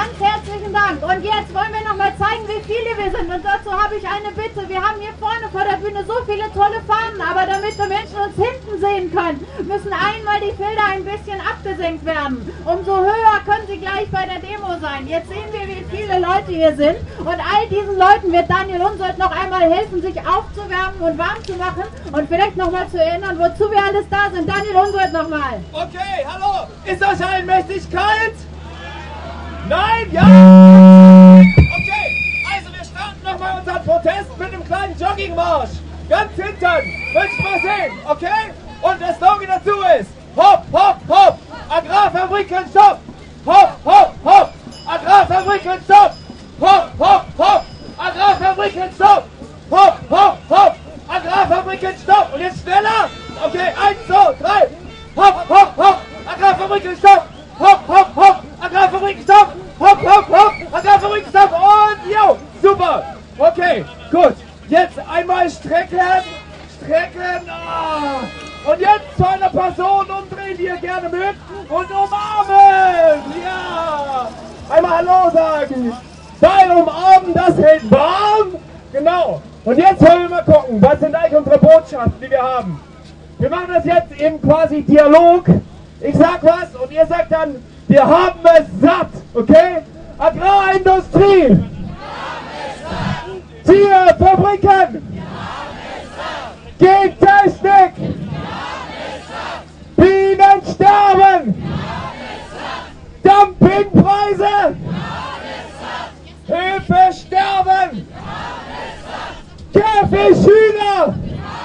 Ganz herzlichen Dank. Und jetzt wollen wir noch mal zeigen, wie viele wir sind. Und dazu habe ich eine Bitte. Wir haben hier vorne vor der Bühne so viele tolle Fahnen, aber damit wir Menschen uns hinten sehen können, müssen einmal die Filter ein bisschen abgesenkt werden. Umso höher können sie gleich bei der Demo sein. Jetzt sehen wir, wie viele Leute hier sind. Und all diesen Leuten wird Daniel Unsold noch einmal helfen, sich aufzuwärmen und warm zu machen. Und vielleicht noch mal zu erinnern, wozu wir alles da sind. Daniel Unsold noch mal. Okay, hallo. Ist euch allen mächtig kalt? Nein? Ja? Okay, also wir starten nochmal unseren Protest mit einem kleinen Joggingmarsch. Ganz hinten. Willst du mal sehen? Okay? Und der Slogan dazu ist: Hopp, hopp, hopp. Agrarfabriken stopp. Hopp, hopp, hopp. Agrarfabriken stopp. Hopp, hopp, hopp. Agrarfabriken stopp. Hopp, hopp, hopp. Agrarfabriken stopp. Und jetzt schneller. Okay, 1, 2, 3. Hopp, hopp, hopp. Agrarfabriken stopp. Hopp, hopp, hopp. Agrarfabriken stopp. Hopp, hopp, hopp. Agrarfabriken stopp. Und jo, super. Okay, gut. Jetzt einmal strecken. Strecken. Ah. Und jetzt zu einer Person umdrehen, die ihr gerne mögt. Und umarmen. Ja. Einmal Hallo sagen. Weil umarmen, das hält warm. Genau. Und jetzt wollen wir mal gucken, was sind eigentlich unsere Botschaften, die wir haben. Wir machen das jetzt im quasi Dialog. Ich sag was und ihr sagt dann, wir haben es satt, okay? Agrarindustrie, Tierfabriken, Gentechnik, Bienen sterben, Dumpingpreise, Höfe sterben, Käfigschüler,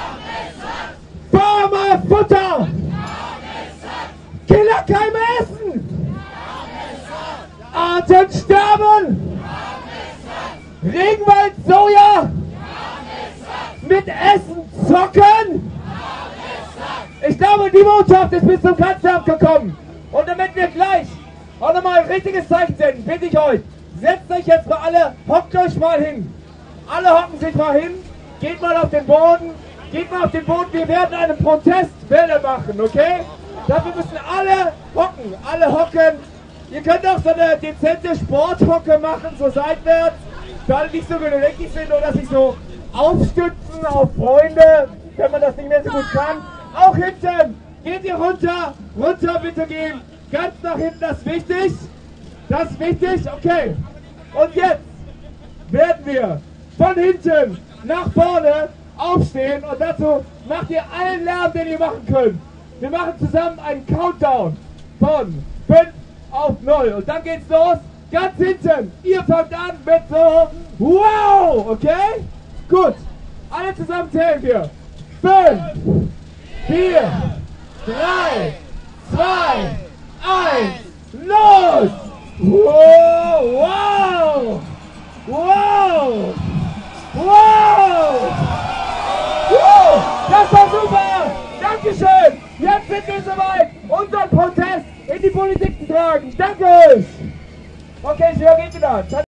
Farmerfutter, Killerkeime essen, Arten sterben, Regenwald Soja, mit Essen zocken. Ich glaube, die Botschaft ist bis zum Kanzleramt gekommen. Und damit wir gleich auch nochmal ein richtiges Zeichen senden, bitte ich euch, setzt euch jetzt mal alle, hockt euch mal hin. Alle hocken sich mal hin, geht mal auf den Boden, wir werden eine Protestwelle machen, okay? Dafür müssen alle hocken. Ihr könnt auch so eine dezente Sporthocke machen, so seitwärts, für alle, die nicht so gelenkig sind oder sich so aufstützen auf Freunde, wenn man das nicht mehr so gut kann. Auch hinten, geht ihr runter bitte gehen, ganz nach hinten, das ist wichtig, okay. Und jetzt werden wir von hinten nach vorne aufstehen und dazu macht ihr allen Lärm, den ihr machen könnt. Wir machen zusammen einen Countdown von 5 auf 0 und dann geht's los. Ganz hinten, ihr fangt an mit so wow, okay? Gut, alle zusammen zählen wir. 5, 4, 3, 2, 1, los! Wow, wow, wow, wow! Das war super! Dankeschön! Jetzt sind wir soweit, unseren Protest in die Politik zu tragen. Danke euch! Okay, ich übergebe wieder.